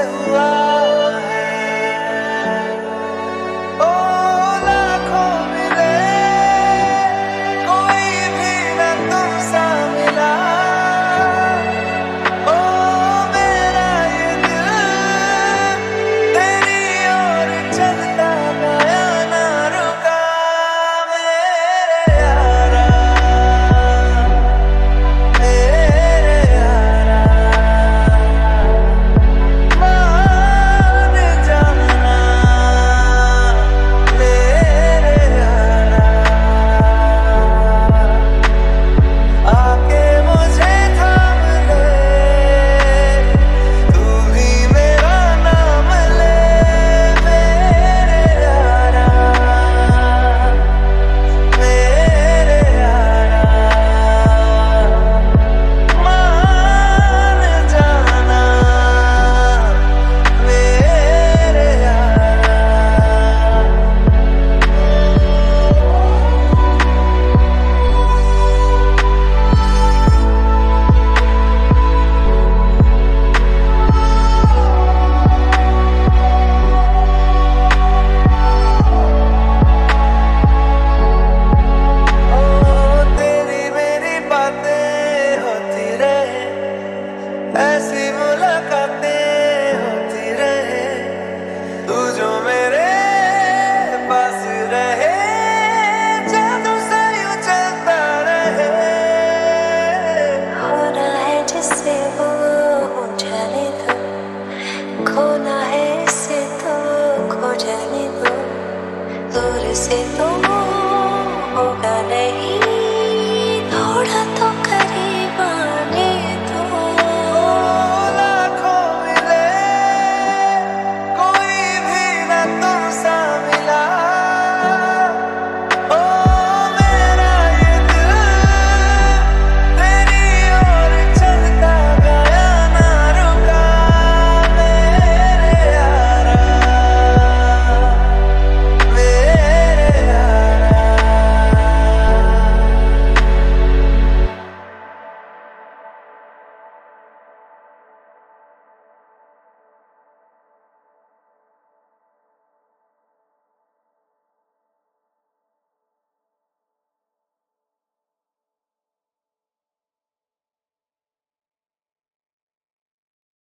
हुआ है। ओ लाखों मिले कोई भी न तुमसा मिला। ओ मेरा ये दिल तेरी ओर चलता गया ना रुका। मेरे यारा मेरे यारा मान जाना मेरे यारा। आके मुझे थाम ले तू भी मेरा नाम ले। मेरे यारा मेरे यारा मान जाना मेरे यारा। ओ तेरी मेरी बातें होती रहे, ऐसी मुलाकातें होती रहे। तू जो मेरे पास रहे, जादू सा यूं चलता रहे। होना है जिससे वो हो जाने दो, खोना है इससे तो खो जाने दो। दूर से तो